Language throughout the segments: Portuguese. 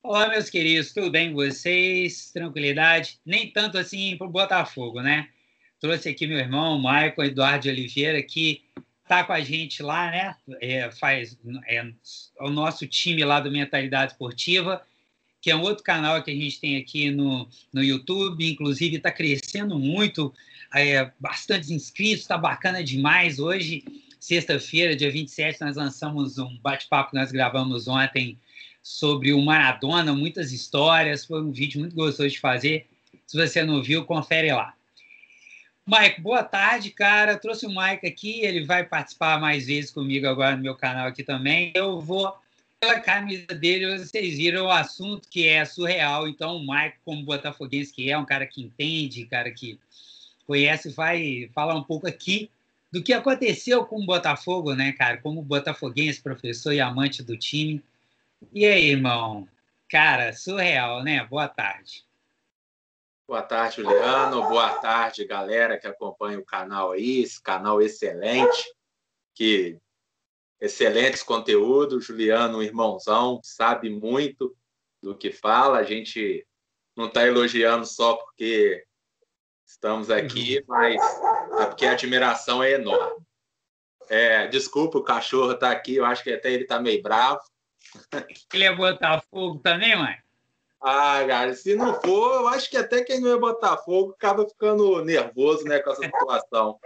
Olá, meus queridos, tudo bem com vocês? Tranquilidade? Nem tanto assim para o Botafogo, né? Trouxe aqui meu irmão, Michael Eduardo de Oliveira, que tá com a gente lá, né? É o nosso time lá do Mentalidade Esportiva, que é um outro canal que a gente tem aqui no YouTube, inclusive está crescendo muito, bastante inscritos, está bacana demais. Hoje, sexta-feira, dia 27, nós lançamos um bate-papo que nós gravamos ontem sobre o Maradona, muitas histórias, foi um vídeo muito gostoso de fazer. Se você não viu, confere lá. Mike, boa tarde, cara. Eu trouxe o Mike aqui, ele vai participar mais vezes comigo agora no meu canal aqui também. Eu vou pela camisa dele, vocês viram o assunto que é surreal. Então, o Mike, como botafoguense que é, um cara que entende, cara que conhece, vai falar um pouco aqui do que aconteceu com o Botafogo, né, cara? Como botafoguense, professor e amante do time. E aí, irmão? Cara, surreal, né? Boa tarde. Boa tarde, Juliano. Boa tarde, galera que acompanha o canal aí. Esse canal excelente, excelentes conteúdos. Juliano, um irmãozão, sabe muito do que fala. A gente não está elogiando só porque estamos aqui, mas é porque a admiração é enorme. Desculpa, o cachorro está aqui, eu acho que até ele está meio bravo. Ele é Botafogo também, mãe? Ah, cara, se não for, eu acho que até quem não é Botafogo acaba ficando nervoso, né, com essa situação.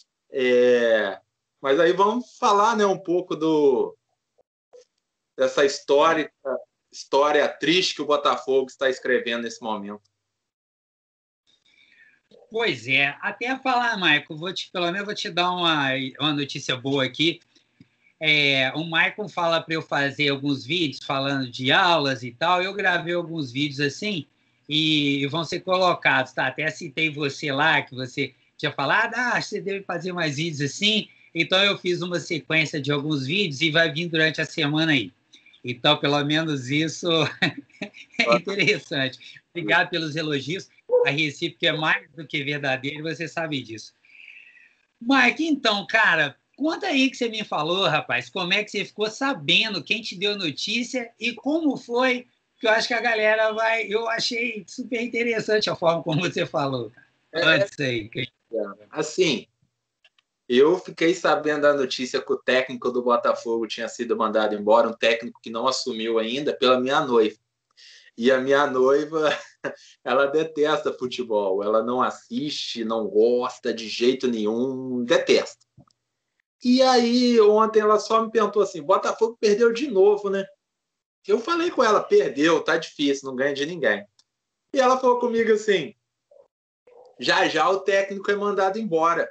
Mas aí vamos falar, né, um pouco dessa história triste que o Botafogo está escrevendo nesse momento. Pois é, até falar, Maicon, pelo menos vou te dar uma notícia boa aqui. O Maicon fala para eu fazer alguns vídeos falando de aulas e tal. Eu gravei alguns vídeos assim e vão ser colocados, tá? Até citei você lá, que você tinha falado, você deve fazer mais vídeos assim. Então eu fiz uma sequência de alguns vídeos e vai vir durante a semana aí. Então, pelo menos isso é interessante. Obrigado pelos elogios. A recíproca é mais do que verdadeira, você sabe disso. Mike, então, cara, conta aí que você me falou, rapaz, como é que você ficou sabendo, quem te deu notícia e como foi, que eu acho que a galera vai... Eu achei super interessante a forma como você falou. Antes aí. Assim, eu fiquei sabendo da notícia que o técnico do Botafogo tinha sido mandado embora, um técnico que não assumiu ainda, pela minha noiva. E a minha noiva, ela detesta futebol, ela não assiste, não gosta de jeito nenhum, detesta. E aí, ontem ela só me perguntou assim, Botafogo perdeu de novo, né? Eu falei com ela, perdeu, tá difícil, não ganha de ninguém. E ela falou comigo assim, já o técnico é mandado embora.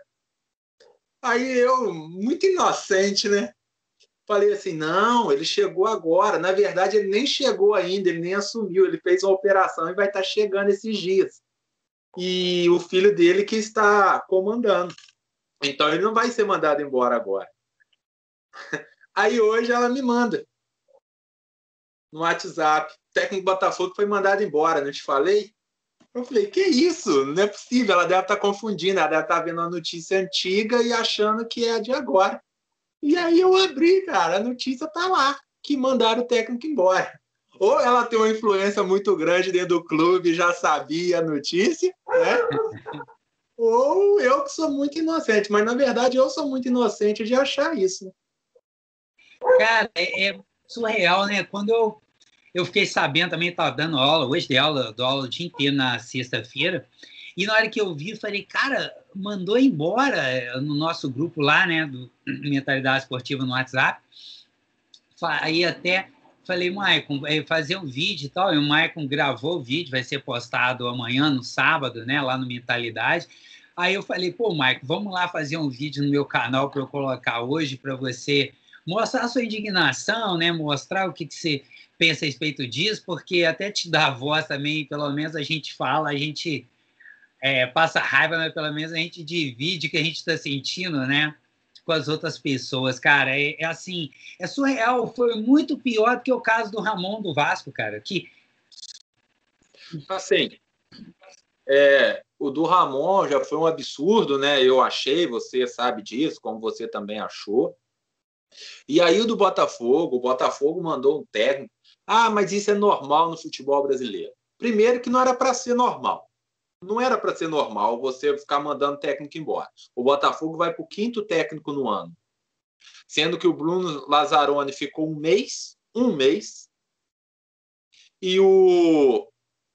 Aí eu, muito inocente, né? Falei assim, não, ele chegou agora. Na verdade, ele nem chegou ainda, ele nem assumiu. Ele fez uma operação e vai estar chegando esses dias. E o filho dele que está comandando. Então, ele não vai ser mandado embora agora. Aí, hoje, ela me manda no WhatsApp. O técnico do Botafogo foi mandado embora, não te falei? Eu falei, que isso? Não é possível. Ela deve estar confundindo, ela deve estar vendo uma notícia antiga e achando que é de agora. E aí eu abri, cara, a notícia tá lá, que mandaram o técnico embora. Ou ela tem uma influência muito grande dentro do clube e já sabia a notícia, né? Ou eu que sou muito inocente. Mas, na verdade, eu sou muito inocente de achar isso. Cara, é surreal, né? Quando eu fiquei sabendo, também estava dando aula, hoje dou aula o dia inteiro na sexta-feira, e na hora que eu vi, eu falei, cara, mandou embora no nosso grupo lá, né, do Mentalidade Esportiva no WhatsApp. Aí até falei, Maicon, fazer um vídeo e tal, e o Maicon gravou o vídeo, vai ser postado amanhã, no sábado, né, lá no Mentalidade. Aí eu falei, pô, Maicon, vamos lá fazer um vídeo no meu canal para eu colocar hoje, para você mostrar a sua indignação, né, mostrar o que você pensa a respeito disso, porque até te dá voz também, pelo menos a gente fala, a gente passa raiva, mas pelo menos a gente divide o que a gente está sentindo, né? Com as outras pessoas, cara. Assim, é surreal. Foi muito pior do que o caso do Ramon do Vasco, cara. Assim, o do Ramon já foi um absurdo, né? Eu achei, você sabe disso, como você também achou. E aí o Botafogo mandou um técnico. Ah, mas isso é normal no futebol brasileiro. Primeiro que não era para ser normal. Não era para ser normal você ficar mandando técnico embora. O Botafogo vai para o 5º técnico no ano. Sendo que o Bruno Lazzaroni ficou um mês, e o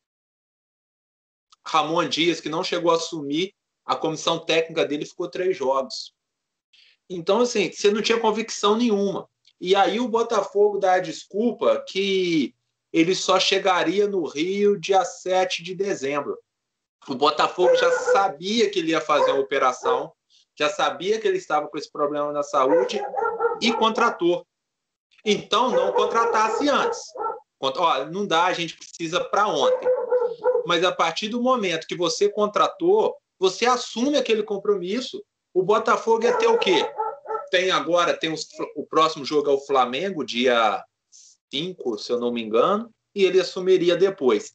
Ramon Dias, que não chegou a assumir, a comissão técnica dele ficou 3 jogos. Então, assim, você não tinha convicção nenhuma. E aí o Botafogo dá a desculpa que ele só chegaria no Rio dia 7 de dezembro. O Botafogo já sabia que ele ia fazer uma operação, já sabia que ele estava com esse problema na saúde e contratou. Então, não contratasse antes. Ó, não dá, a gente precisa para ontem. Mas a partir do momento que você contratou, você assume aquele compromisso. O Botafogo ia ter o quê? O próximo jogo é o Flamengo, dia 5, se eu não me engano, e ele assumiria depois.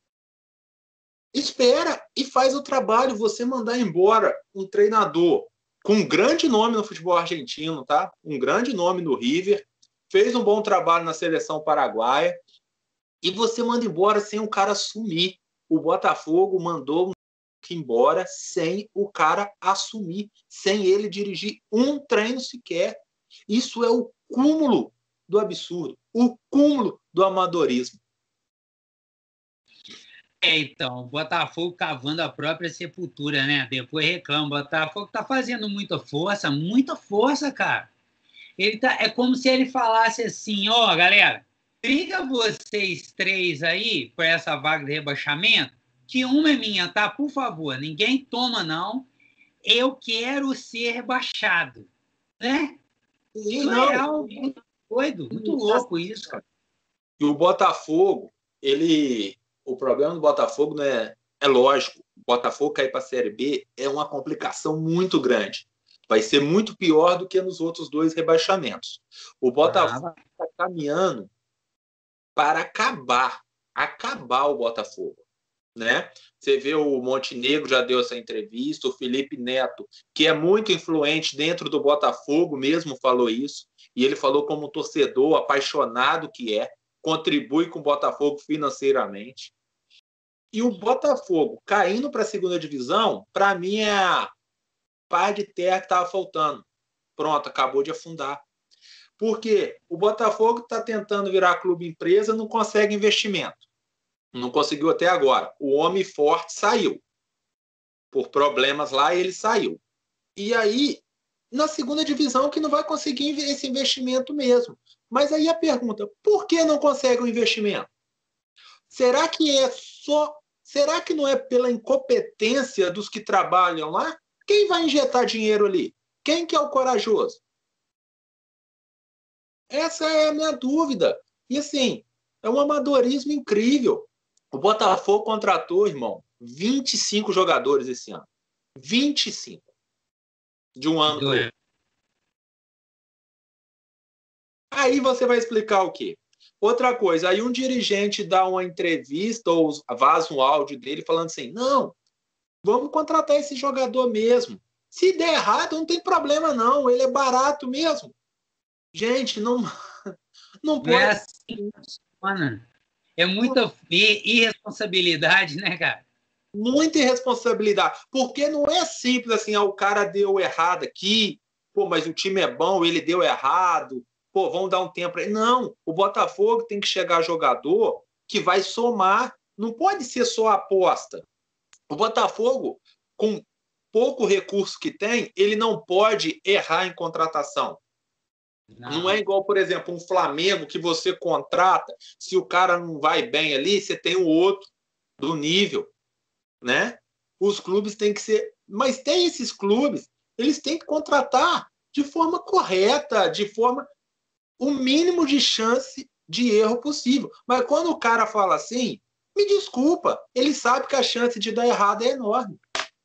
Espera e faz o trabalho. Você mandar embora um treinador com um grande nome no futebol argentino, tá? Um grande nome no River, fez um bom trabalho na seleção paraguaia, e você manda embora sem o cara assumir. O Botafogo mandou embora sem o cara assumir, sem ele dirigir um treino sequer. Isso é o cúmulo do absurdo, o cúmulo do amadorismo. Então, o Botafogo cavando a própria sepultura, né? Depois reclama. O Botafogo tá fazendo muita força, cara. É como se ele falasse assim, ó, galera, briga vocês 3 aí por essa vaga de rebaixamento, que uma é minha, tá? Por favor, ninguém toma, não. Eu quero ser rebaixado, né? Isso não. é algo muito doido, muito louco isso, cara. E o Botafogo, o problema do Botafogo, né, é lógico, o Botafogo cair para a Série B é uma complicação muito grande. Vai ser muito pior do que nos outros 2 rebaixamentos. O Botafogo está caminhando para acabar o Botafogo, né? Você vê o Montenegro já deu essa entrevista, o Felipe Neto, que é muito influente dentro do Botafogo, mesmo falou isso, e ele falou como um torcedor apaixonado que contribui com o Botafogo financeiramente. E o Botafogo caindo para a 2ª divisão, para mim é a pá de terra que estava faltando. Pronto, acabou de afundar. Porque o Botafogo está tentando virar clube empresa, não consegue investimento. Não conseguiu até agora. O homem forte saiu. Por problemas lá, ele saiu. E aí, na 2ª divisão, que não vai conseguir esse investimento mesmo. Mas aí a pergunta, por que não consegue o investimento? Será que não é pela incompetência dos que trabalham lá? Quem vai injetar dinheiro ali? Quem que é o corajoso? Essa é a minha dúvida. E assim, é um amadorismo incrível. O Botafogo contratou, irmão, 25 jogadores esse ano. 25. De um ano para o outro. Aí você vai explicar o quê? Outra coisa, aí um dirigente dá uma entrevista ou vaza um áudio dele falando assim, não, vamos contratar esse jogador mesmo. Se der errado, não tem problema não, ele é barato mesmo. Gente, não pode. É assim, mano. É muita irresponsabilidade, né, cara? Muita irresponsabilidade. Porque não é simples assim, o cara deu errado aqui, pô, mas o time é bom, ele deu errado, pô, vamos dar um tempo para ele. Não, o Botafogo tem que chegar jogador que vai somar, não pode ser só aposta. O Botafogo, com pouco recurso que tem, ele não pode errar em contratação. Não é igual, por exemplo, um Flamengo que você contrata, se o cara não vai bem ali, você tem o outro do nível, né? Os clubes têm que ser... Mas tem esses clubes, eles têm que contratar de forma correta, de forma... o mínimo de chance de erro possível. Mas quando o cara fala assim, me desculpa, ele sabe que a chance de dar errado é enorme.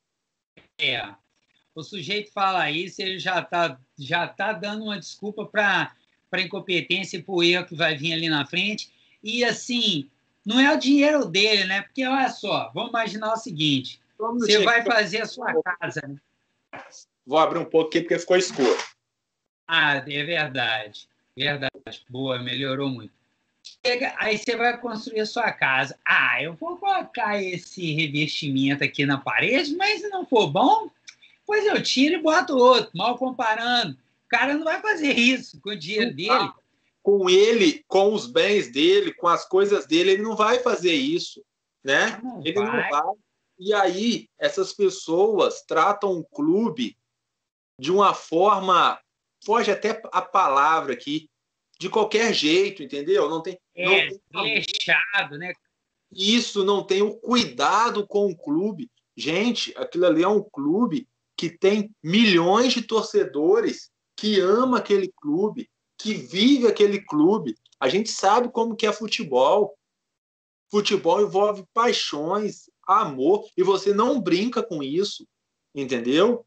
O sujeito fala isso, ele já tá dando uma desculpa para incompetência e para o erro que vai vir ali na frente. E, assim, não é o dinheiro dele, né? Porque, olha só, vamos imaginar o seguinte, você vai fazer a sua casa. Vou abrir um pouco aqui porque ficou escuro. Ah, é verdade. Verdade. Boa, melhorou muito. Aí você vai construir a sua casa. Ah, eu vou colocar esse revestimento aqui na parede, mas se não for bom, pois eu tiro e boto outro, mal comparando. O cara não vai fazer isso com o dinheiro dele. Com ele, com os bens dele, com as coisas dele, ele não vai fazer isso, né? Não Ele não vai. vai. E aí, essas pessoas tratam o clube de uma forma, foge até a palavra aqui, de qualquer jeito, entendeu? Não tem Desleixado, né? isso, não tem o cuidado com o clube. Gente, aquilo ali é um clube que tem milhões de torcedores, que ama aquele clube, que vive aquele clube. A gente sabe como que é futebol. Futebol envolve paixões, amor, e você não brinca com isso, entendeu?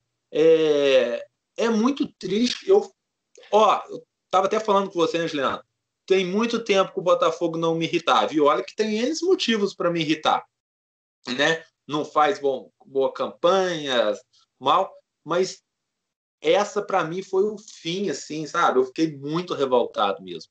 É muito triste. Eu estava até falando com você, Juliana. Tem muito tempo que o Botafogo não me irritava. E olha que tem N motivos para me irritar, né? Não faz boa campanha, mal, mas essa para mim foi o fim, assim, sabe? Eu fiquei muito revoltado mesmo.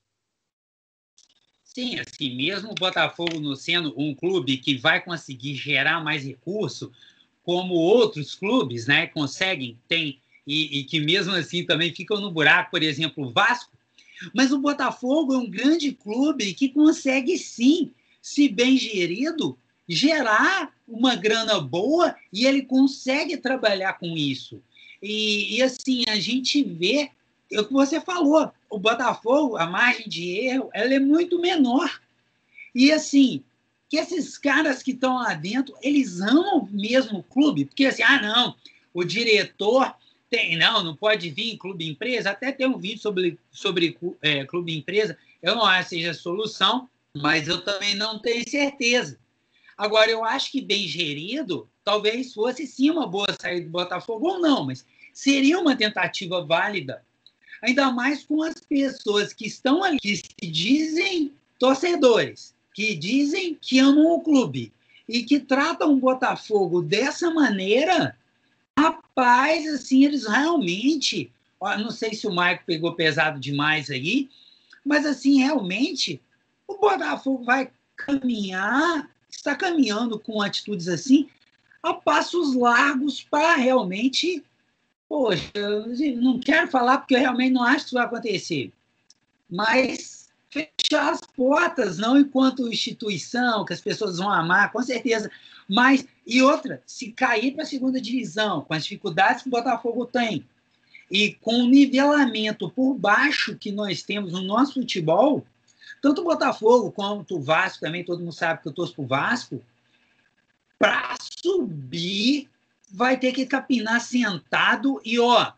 Sim, assim, mesmo o Botafogo não sendo um clube que vai conseguir gerar mais recurso, como outros clubes, né, conseguem, tem, e que mesmo assim também ficam no buraco, por exemplo, o Vasco, mas o Botafogo é um grande clube que consegue, sim, se bem gerido, gerar uma grana boa e ele consegue trabalhar com isso. Assim, a gente vê, é o que você falou, o Botafogo, a margem de erro, ela é muito menor. E assim, que esses caras que estão lá dentro, eles amam mesmo o clube, porque assim, não, o diretor não pode vir clube empresa, até tem um vídeo sobre clube empresa, eu não acho que seja a solução, mas eu também não tenho certeza. Agora, eu acho que bem gerido, talvez fosse sim uma boa saída do Botafogo ou não, mas seria uma tentativa válida, ainda mais com as pessoas que estão ali, que se dizem torcedores, que dizem que amam o clube e que tratam o Botafogo dessa maneira. Rapaz, assim, eles realmente, não sei se o Maico pegou pesado demais aí, mas assim, realmente, o Botafogo vai caminhar, está caminhando com atitudes assim, a passos largos para realmente, poxa, eu não quero falar porque eu realmente não acho que isso vai acontecer, mas fechar as portas, não enquanto instituição, que as pessoas vão amar, com certeza. Mas, e outra, se cair para a segunda divisão, com as dificuldades que o Botafogo tem, e com o nivelamento por baixo que nós temos no nosso futebol, tanto o Botafogo quanto o Vasco, também todo mundo sabe que eu torço para o Vasco, para subir vai ter que capinar sentado e,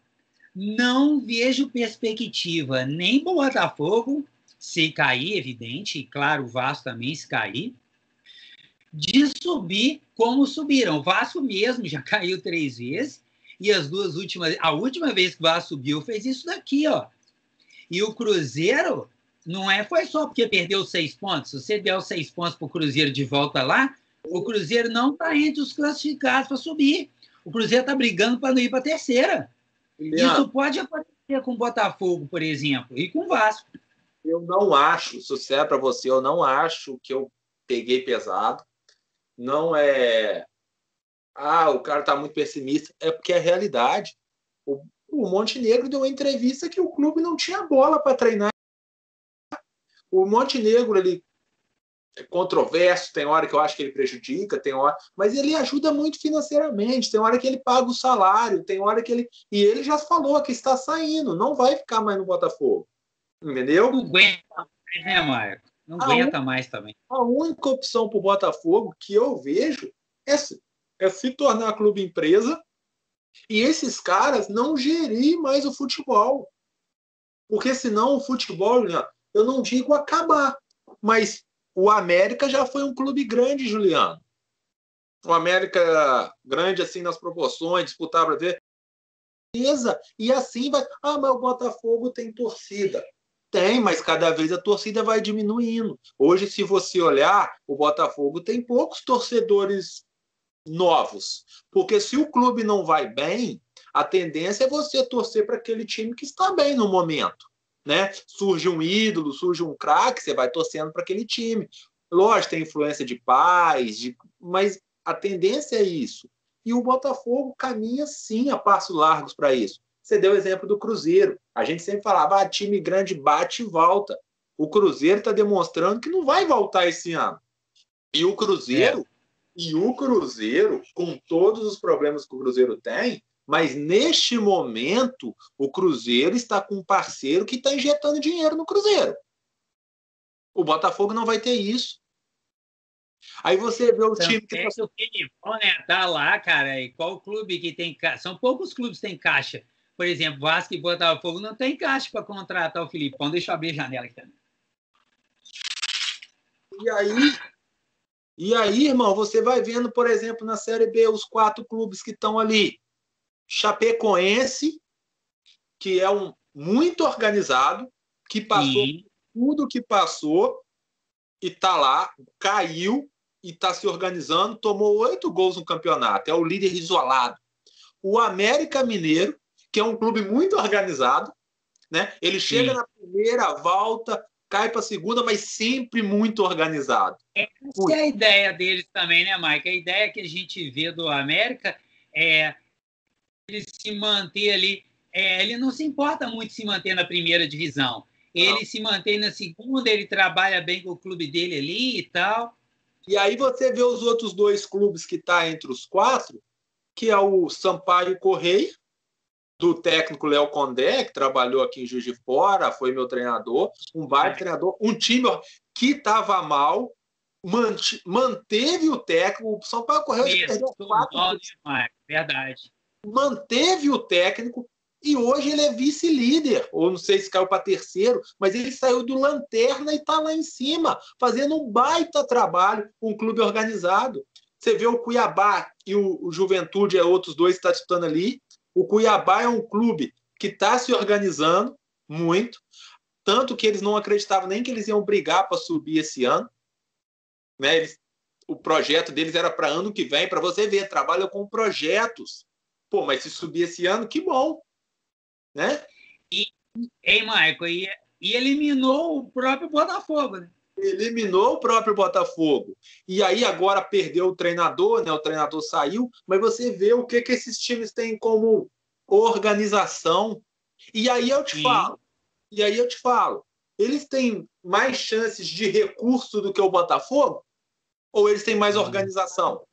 não vejo perspectiva nem para o Botafogo, se cair, evidente, e claro, o Vasco também se cair, de subir como subiram. O Vasco mesmo já caiu 3 vezes, e as duas últimas, a última vez que o Vasco subiu fez isso daqui, ó. E o Cruzeiro foi só porque perdeu 6 pontos. Se você der os 6 pontos para o Cruzeiro de volta lá, o Cruzeiro não está entre os classificados para subir. O Cruzeiro está brigando para não ir para a terceira. Isso pode acontecer com o Botafogo, por exemplo, e com o Vasco. Eu não acho, sincero para você, eu não acho que eu peguei pesado. Não é. O cara está muito pessimista. É porque é a realidade. O Montenegro deu uma entrevista que o clube não tinha bola para treinar. O Montenegro, ele é controverso, tem hora que eu acho que ele prejudica, tem hora, mas ele ajuda muito financeiramente, tem hora que ele paga o salário, tem hora que ele. E ele já falou que está saindo, não vai ficar mais no Botafogo. Entendeu? Não aguenta mais, né, Marco? Não aguenta mais também. A única opção para o Botafogo que eu vejo é se tornar clube empresa e esses caras não gerir mais o futebol. Porque senão o futebol, eu não digo acabar, mas o América já foi um clube grande, Juliano. O América grande assim nas proporções, disputar para ver. E assim vai. Mas o Botafogo tem torcida. Tem, mas cada vez a torcida vai diminuindo. Hoje, se você olhar, o Botafogo tem poucos torcedores novos. Porque se o clube não vai bem, A tendência é você torcer para aquele time que está bem no momento, né? Surge um ídolo, surge um craque, você vai torcendo para aquele time. Lógico, tem influência de pais, mas a tendência é isso. E o Botafogo caminha, sim, a passos largos para isso. Você deu o exemplo do Cruzeiro. A gente sempre falava, time grande bate e volta. O Cruzeiro está demonstrando que não vai voltar esse ano. E o Cruzeiro, com todos os problemas que o Cruzeiro tem, mas neste momento, o Cruzeiro está com um parceiro que está injetando dinheiro no Cruzeiro. O Botafogo não vai ter isso. Aí você vê o time que o Filipão, né, tá lá, cara, e qual clube que tem caixa? São poucos clubes que têm caixa. Por exemplo, Vasco e Botafogo não tem caixa para contratar o Filipão. Deixa eu abrir a janela aqui também. E aí, irmão, você vai vendo, por exemplo, na Série B, os 4 clubes que estão ali. Chapecoense, que é muito organizado, que passou tudo que passou e está lá, caiu e está se organizando, tomou 8 gols no campeonato, é o líder isolado. O América Mineiro, que é um clube muito organizado, né? Ele chega na primeira, volta, cai para a segunda, mas sempre muito organizado. Essa é a ideia deles também, né, Mike? A ideia que a gente vê do América é ele se manter ali. Ele não se importa muito se manter na primeira divisão. Ele se mantém na segunda, ele trabalha bem com o clube dele ali e tal. E aí você vê os outros 2 clubes que estão entre os 4, que é o Sampaio Correia, do técnico Léo Condé, que trabalhou aqui em Juiz de Fora, foi meu treinador, um baita treinador, um time que estava mal, manteve o técnico, o Sampaio Correia perdeu 4. Verdade. Manteve o técnico e hoje ele é vice-líder, ou não sei se caiu para terceiro, mas ele saiu do Lanterna e está lá em cima, fazendo um baita trabalho, um clube organizado. Você vê o Cuiabá e o Juventude, outros 2 que estão disputando ali. O Cuiabá é um clube que está se organizando muito, tanto que eles não acreditavam nem que eles iam brigar para subir esse ano. Né? O projeto deles era para ano que vem, para você ver, trabalham com projetos. Pô, mas se subir esse ano, que bom. Né? Maico, e eliminou o próprio Botafogo, né? Eliminou o próprio Botafogo. E aí agora perdeu o treinador, né? O treinador saiu, mas você vê o que esses times têm como organização. E aí eu te falo, eles têm mais chances de recurso do que o Botafogo? Ou eles têm mais organização?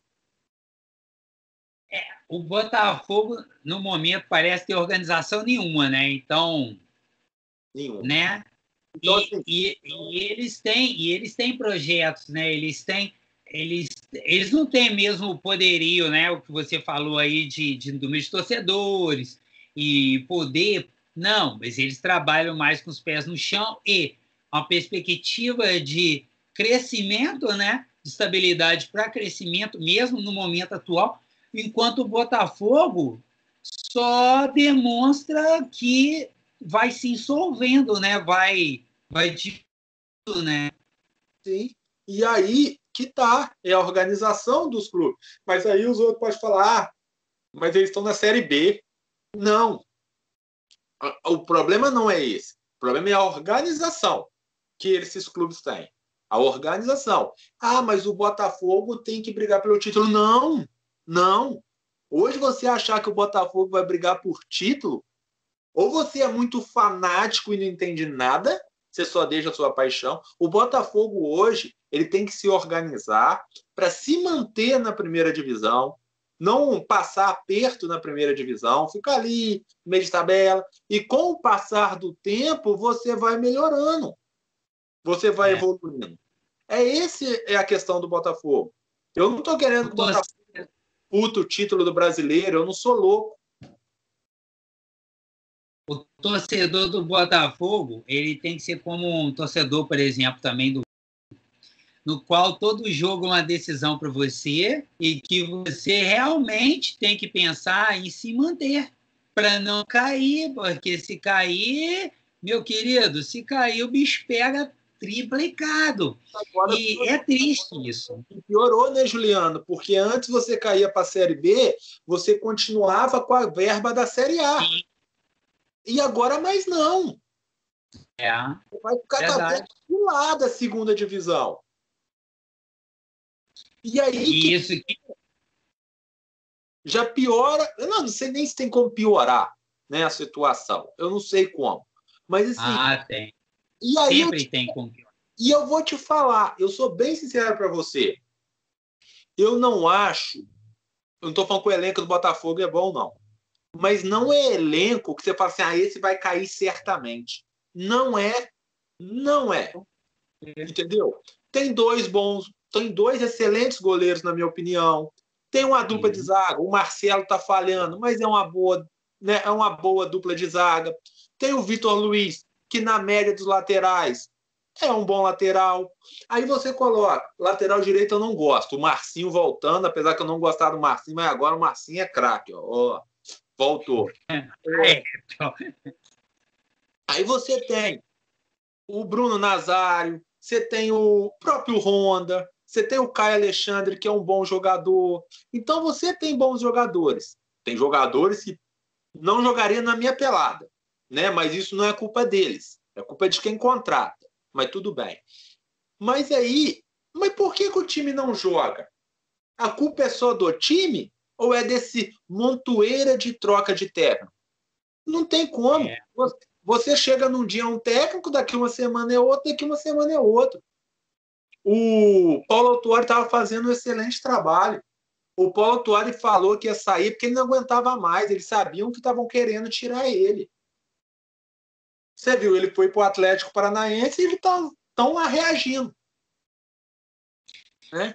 O Botafogo, no momento, parece ter organização nenhuma, né? Então, nenhuma. Né? Então, assim, e eles têm projetos, né? Eles não têm mesmo o poderio, né? O que você falou aí de número de torcedores e poder. Não, mas eles trabalham mais com os pés no chão e uma perspectiva de crescimento, né? De estabilidade para crescimento, mesmo no momento atual, enquanto o Botafogo só demonstra que vai se insolvendo, né? Vai né? Sim. E aí que tá, é a organização dos clubes. Mas aí os outros podem falar, mas eles estão na Série B. Não. O problema não é esse. O problema é a organização que esses clubes têm. A organização. Mas o Botafogo tem que brigar pelo título. Não, não. Hoje você achar que o Botafogo vai brigar por título, ou você é muito fanático e não entende nada, você só deixa a sua paixão. O Botafogo hoje ele tem que se organizar para se manter na primeira divisão, não passar aperto na primeira divisão, ficar ali no meio de tabela. E com o passar do tempo, você vai melhorando. Você vai evoluindo. Essa é a questão do Botafogo. Eu não estou querendo que o Botafogo disputa o título do brasileiro, eu não sou louco. O torcedor do Botafogo, ele tem que ser como um torcedor, por exemplo, também no qual todo jogo é uma decisão para você e que você realmente tem que pensar em se manter para não cair, porque se cair, meu querido, se cair o bicho pega triplicado. Agora, E é triste isso. Piorou, né, Juliano? Porque antes você caía para a Série B, você continuava com a verba da Série A. Sim. E agora mais não. Vai ficar com a verba do lado da segunda divisão. E aí isso que já piora. Eu não sei nem se tem como piorar, né, a situação. Eu não sei como. Mas assim. Tem. E aí sempre tem como piorar. E eu vou te falar, eu sou bem sincero para você. Eu não acho. Eu não estou falando que o elenco do Botafogo é bom, não. Mas não é elenco que você fala assim, esse vai cair certamente. Não é. Não é. Entendeu? Tem dois excelentes goleiros, na minha opinião. Tem uma dupla de zaga. O Marcelo está falhando, mas é uma boa, né? É uma boa dupla de zaga. Tem o Vitor Luiz, que na média dos laterais é um bom lateral. Aí você coloca, lateral direito eu não gosto. O Marcinho voltando, apesar que eu não gostava do Marcinho, mas agora o Marcinho é craque. Ó, voltou. Aí você tem o Bruno Nazário, você tem o próprio Honda, você tem o Caio Alexandre, que é um bom jogador. Então você tem bons jogadores. Tem jogadores que não jogariam na minha pelada, né? Mas isso não é culpa deles. É culpa de quem contrata. Mas tudo bem. Mas por que o time não joga? A culpa é só do time ou é desse montoeira de troca de técnico? Não tem como. Você chega num dia um técnico, daqui uma semana é outro, daqui uma semana é outro. O Paulo Autuori estava fazendo um excelente trabalho. O Paulo Autuori falou que ia sair porque ele não aguentava mais. Eles sabiam que estavam querendo tirar ele. Você viu, ele foi para o Atlético Paranaense e eles estão lá reagindo. Né?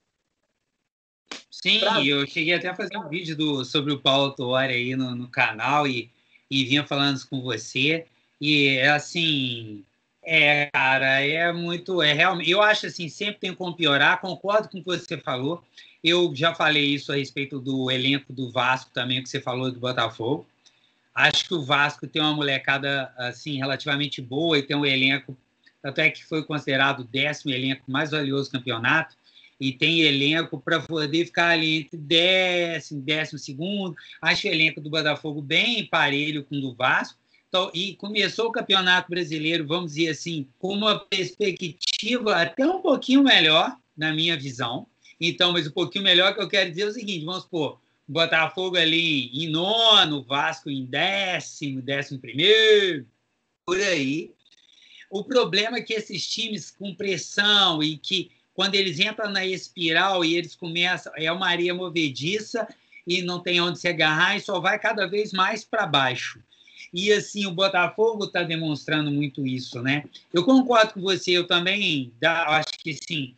Sim, eu cheguei até a fazer um vídeo sobre o Paulo Autuori aí no canal e vinha falando com você. E, assim, cara, realmente, eu acho assim, sempre tem como piorar, concordo com o que você falou. Eu já falei isso a respeito do elenco do Vasco também, que você falou do Botafogo. Acho que o Vasco tem uma molecada, assim, relativamente boa e tem um elenco, até que foi considerado o 10º elenco mais valioso do campeonato, e tem elenco para poder ficar ali entre 10º, 12º. Acho o elenco do Botafogo bem parelho com o do Vasco. Então, e começou o Campeonato Brasileiro, vamos dizer assim, com uma perspectiva até um pouquinho melhor, na minha visão. Então, mas um pouquinho melhor que eu quero dizer é o seguinte, vamos supor, Botafogo ali em 9º, Vasco em 10º, 11º, por aí. O problema é que esses times com pressão e que quando eles entram na espiral e eles começam, é uma areia movediça e não tem onde se agarrar e só vai cada vez mais para baixo. E assim, o Botafogo está demonstrando muito isso, né? Eu concordo com você, eu também acho que sim,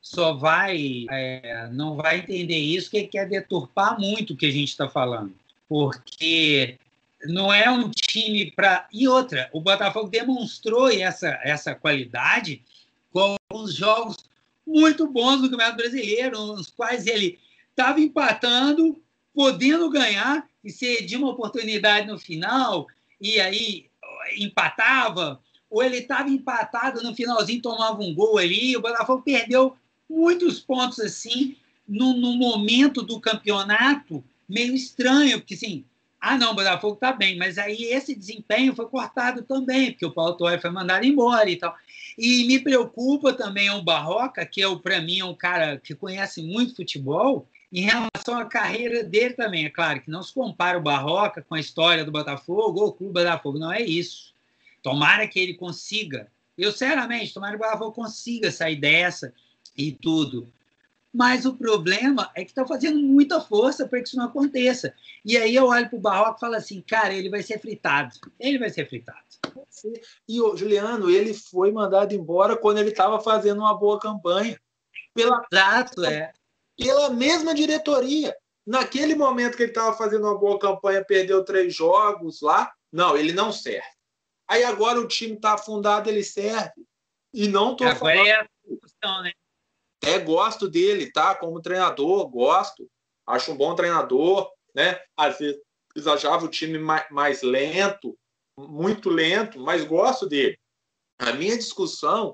não vai entender isso, que quer deturpar muito o que a gente está falando. Porque não é um time para... E outra, o Botafogo demonstrou essa qualidade com uns jogos muito bons no Campeonato Brasileiro, nos quais ele estava empatando, podendo ganhar e ceder uma oportunidade no final, e aí empatava, ou ele estava empatado no finalzinho, tomava um gol ali, e o Botafogo perdeu muitos pontos assim, no momento do campeonato, meio estranho, porque assim, não, o Botafogo está bem, mas aí esse desempenho foi cortado também, porque o Paulo Autuori foi mandado embora e tal. E me preocupa também o Barroca, que para mim é um cara que conhece muito futebol, em relação à carreira dele também. É claro que não se compara o Barroca com a história do Botafogo ou o Clube Botafogo, não é isso. Tomara que ele consiga. Eu, sinceramente, tomara que o Botafogo consiga sair dessa e tudo. Mas o problema é que está fazendo muita força para que isso não aconteça. E aí eu olho para o Barroca e falo assim, cara, ele vai ser fritado. Ele vai ser fritado. E o Juliano, ele foi mandado embora quando ele estava fazendo uma boa campanha. Exato, pela mesma diretoria. Naquele momento que ele estava fazendo uma boa campanha, perdeu 3 jogos lá. Não, ele não serve. Aí agora o time está afundado, ele serve. E não estou falando... Agora é a discussão, né? Gosto dele, tá? Como treinador, gosto. Acho um bom treinador, né? Às vezes achava o time mais lento, muito lento, mas gosto dele. A minha discussão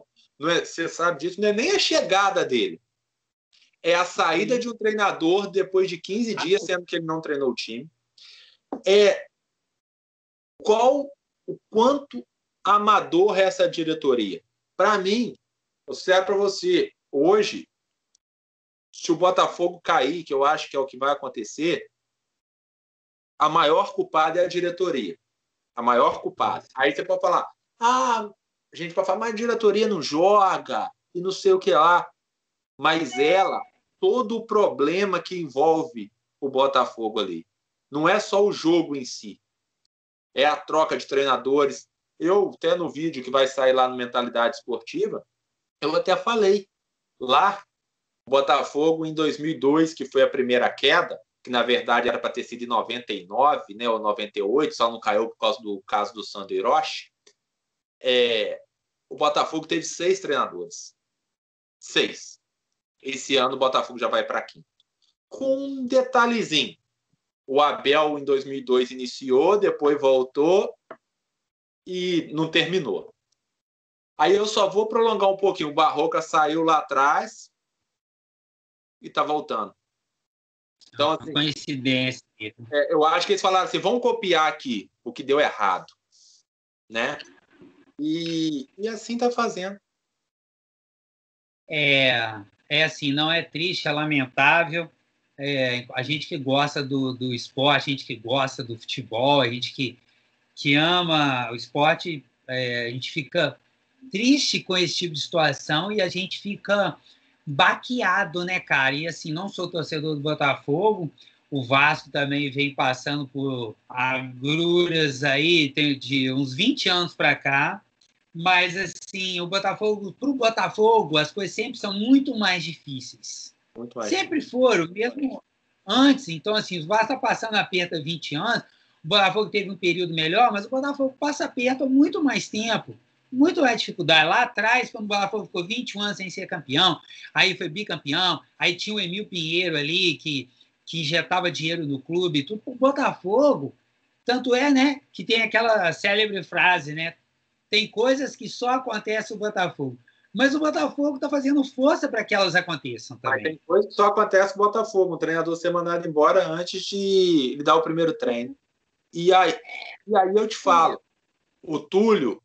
você sabe disso, não é nem a chegada dele. É a saída de um treinador depois de 15 dias, sendo que ele não treinou o time. É o quanto amador é essa diretoria. Para mim, eu sei para você, hoje, se o Botafogo cair, que eu acho que é o que vai acontecer, a maior culpada é a diretoria. A maior culpada. Aí você pode falar, a gente pode falar, mas a diretoria não joga e não sei o que lá. Mas todo o problema que envolve o Botafogo ali. Não é só o jogo em si. É a troca de treinadores. Eu, até no vídeo que vai sair lá no Mentalidade Esportiva, eu até falei. Lá, o Botafogo, em 2002, que foi a primeira queda, que na verdade era para ter sido em 99, né, ou 98, só não caiu por causa do caso do Sandro Hiroshi, o Botafogo teve 6 treinadores. 6. Esse ano o Botafogo já vai para 5. Com um detalhezinho. O Abel, em 2002, iniciou, depois voltou e não terminou. Aí eu só vou prolongar um pouquinho. O Barroca saiu lá atrás e está voltando. Então, assim, coincidência. Eu acho que eles falaram assim, vamos copiar aqui o que deu errado. Né? E assim está fazendo. É assim, não é triste, é lamentável. A gente que gosta do esporte, a gente que gosta do futebol, a gente que ama o esporte, a gente fica triste com esse tipo de situação e a gente fica baqueado, né, cara? E assim, não sou torcedor do Botafogo, o Vasco também vem passando por agruras aí de uns 20 anos para cá, mas assim, para o Botafogo, as coisas sempre são muito mais difíceis. Muito mais Sempre foram, mesmo antes. Então, assim, o Vasco está passando aperto há 20 anos, o Botafogo teve um período melhor, mas o Botafogo passa aperto há muito mais tempo. Muito mais dificuldade. Lá atrás, quando o Botafogo ficou 21 anos sem ser campeão, aí foi bicampeão, aí tinha o Emil Pinheiro ali, que injetava dinheiro no clube, tudo. O Botafogo, tanto é, né, que tem aquela célebre frase, né, tem coisas que só acontecem no Botafogo. Mas o Botafogo está fazendo força para que elas aconteçam também. Mas tem coisa que só acontece no Botafogo, o treinador ser mandado embora antes de ele dar o primeiro treino. E aí eu te falo, o Túlio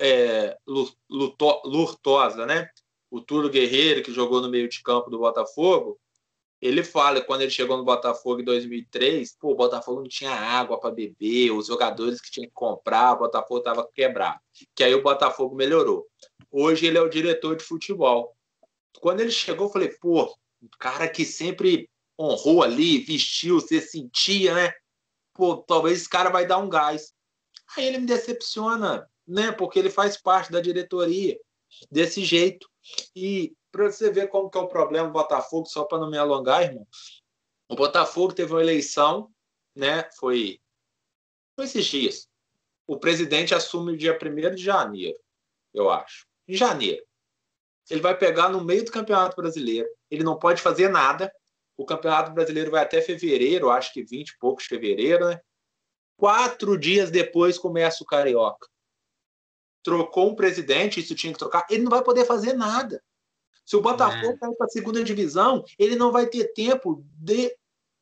Lurtosa, né? O Túlio Guerreiro, que jogou no meio de campo do Botafogo, ele fala que quando ele chegou no Botafogo em 2003, o Botafogo não tinha água para beber, os jogadores que tinham que comprar, o Botafogo estava quebrado. Que aí o Botafogo melhorou. Hoje ele é o diretor de futebol. Quando ele chegou, eu falei, um cara que sempre honrou ali, vestiu, você sentia, né? Talvez esse cara vai dar um gás. Aí ele me decepciona, né? Porque ele faz parte da diretoria desse jeito. E para você ver como que é o problema do Botafogo, só para não me alongar, irmão, o Botafogo teve uma eleição, né? Foi esses dias. O presidente assume o dia 1º de janeiro, eu acho. Em janeiro. Ele vai pegar no meio do Campeonato Brasileiro. Ele não pode fazer nada. O Campeonato Brasileiro vai até fevereiro, acho que 20 e poucos de fevereiro, né? 4 dias depois começa o Carioca. Trocou um presidente, isso tinha que trocar. Ele não vai poder fazer nada. Se o Botafogo cair para a 2ª divisão, ele não vai ter tempo de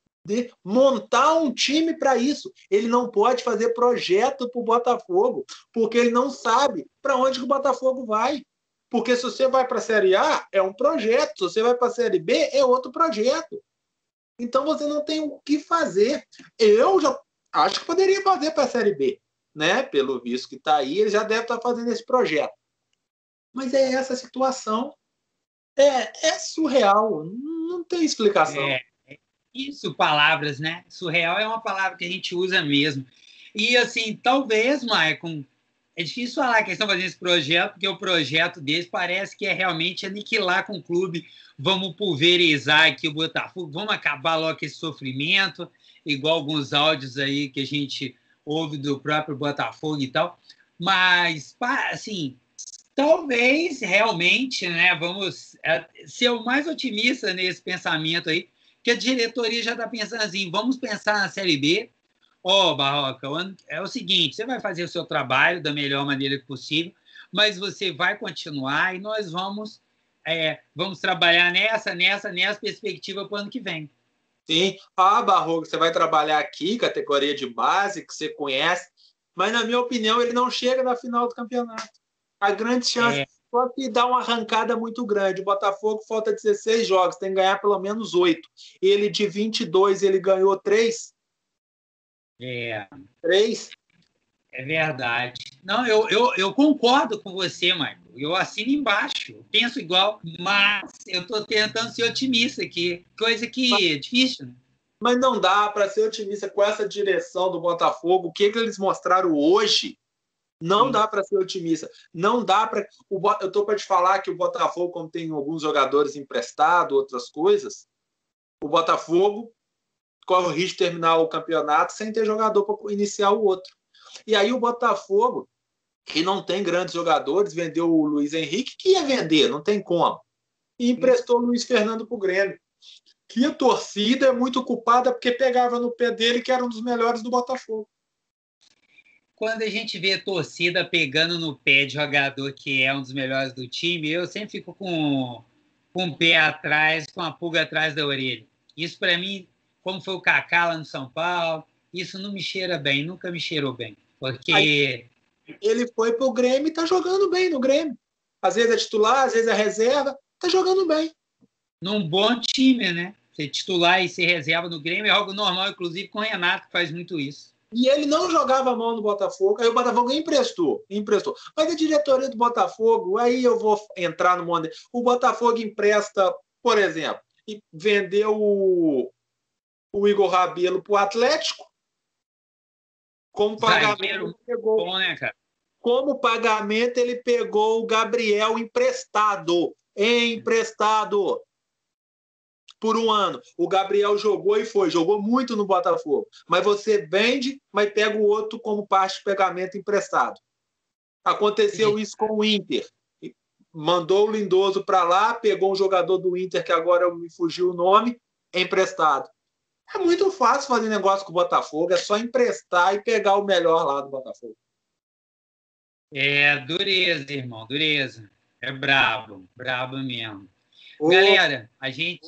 montar um time para isso. Ele não pode fazer projeto para o Botafogo, porque ele não sabe para onde que o Botafogo vai. Porque se você vai para a Série A, é um projeto. Se você vai para a Série B, é outro projeto. Então você não tem o que fazer. Eu já acho que poderia fazer para a Série B, né? Pelo visto que está aí, ele já deve estar fazendo esse projeto. Mas é essa situação. É surreal. Não tem explicação. Isso, palavras, né? Surreal é uma palavra que a gente usa mesmo. E, assim, talvez, Maicon, é difícil falar que eles estão fazendo esse projeto, porque o projeto deles parece que é realmente aniquilar com o clube. Vamos pulverizar aqui o Botafogo, vamos acabar logo com esse sofrimento, igual alguns áudios aí que a gente ouve do próprio Botafogo e tal. Mas, assim, talvez realmente, né, vamos ser o mais otimista nesse pensamento aí, que a diretoria já está pensando assim, vamos pensar na Série B. Barroca, é o seguinte, você vai fazer o seu trabalho da melhor maneira possível, mas você vai continuar e nós vamos trabalhar nessa perspectiva para o ano que vem. Sim. Barroco, você vai trabalhar aqui, categoria de base, que você conhece, mas, na minha opinião, ele não chega na final do campeonato. A grande chance só que dá uma arrancada muito grande. O Botafogo falta 16 jogos, tem que ganhar pelo menos 8. Ele, de 22, ele ganhou 3. 3. É verdade. Não, eu concordo com você, Michael. Eu assino embaixo. Eu penso igual, mas eu estou tentando ser otimista aqui. Coisa que é difícil, né? Mas não dá para ser otimista com essa direção do Botafogo. O que eles mostraram hoje, não dá para ser otimista. Não dá para... Eu estou para te falar que o Botafogo, como tem alguns jogadores emprestados, outras coisas, o Botafogo corre o risco de terminar o campeonato sem ter jogador para iniciar o outro. E aí o Botafogo, que não tem grandes jogadores, vendeu o Luiz Henrique, que ia vender, não tem como. E emprestou o Luiz Fernando para o Grêmio. Que a torcida é muito culpada porque pegava no pé dele, que era um dos melhores do Botafogo. Quando a gente vê a torcida pegando no pé de jogador que é um dos melhores do time, eu sempre fico com o pé atrás, com a pulga atrás da orelha. Isso, para mim, como foi o Kaká lá no São Paulo, isso não me cheira bem, nunca me cheirou bem. Porque aí, ele foi pro Grêmio e tá jogando bem no Grêmio. Às vezes é titular, às vezes é reserva, tá jogando bem. Num bom time, né? Ser titular e ser reserva no Grêmio é algo normal, inclusive com o Renato, que faz muito isso. E ele não jogava mal no Botafogo, aí o Botafogo emprestou. Mas a diretoria do Botafogo, aí eu vou entrar no mundo. O Botafogo empresta, por exemplo, e vendeu o Igor Rabelo pro Atlético. Como pagamento, bom, né, cara? Como pagamento, ele pegou o Gabriel emprestado. Por um ano. O Gabriel jogou muito no Botafogo. Mas você vende, mas pega o outro como parte de pagamento emprestado. Aconteceu isso com o Inter. Mandou o Lindoso para lá, pegou um jogador do Inter, que agora me fugiu o nome, emprestado. É muito fácil fazer negócio com o Botafogo, é só emprestar e pegar o melhor lá do Botafogo. Dureza, irmão, dureza. É brabo mesmo. Galera, a gente...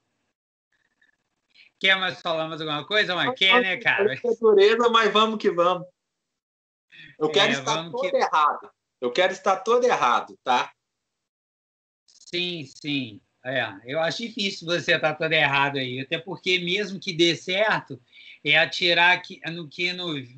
Quer mais falar mais alguma coisa, mas quer, né, cara? É dureza, mas vamos que vamos. Eu quero estar todo errado. Eu quero estar todo errado, tá? Sim. Eu acho difícil você estar todo errado aí, até porque mesmo que dê certo, é atirar no que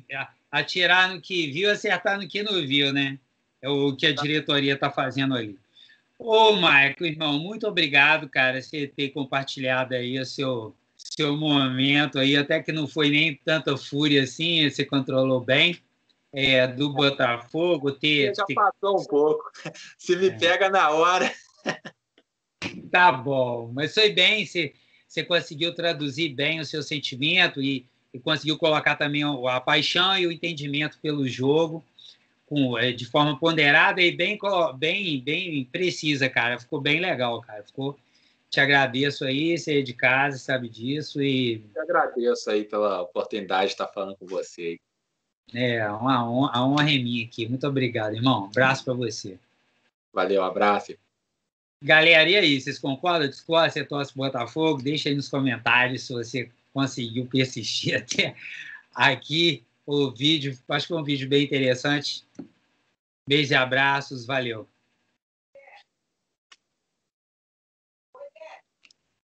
viu, acertar no que não viu, né? É o que a diretoria está fazendo ali. Ô, Marco, irmão, muito obrigado, cara, por você ter compartilhado aí o seu momento aí, até que não foi nem tanta fúria assim, você controlou bem, do Botafogo. Já passou um pouco. Se me pega na hora... Tá bom, mas foi bem, você conseguiu traduzir bem o seu sentimento e conseguiu colocar também a paixão e o entendimento pelo jogo de forma ponderada e bem precisa, cara. Ficou bem legal, cara. Te agradeço aí, você é de casa, sabe disso. Eu agradeço aí pela oportunidade de estar falando com você. A honra é minha aqui. Muito obrigado, irmão. Abraço para você. Valeu, abraço. Galera, e aí? Vocês concordam? Discordam? Você torce Botafogo? Deixa aí nos comentários se você conseguiu persistir até aqui o vídeo. Acho que é um vídeo bem interessante. Beijos e abraços. Valeu.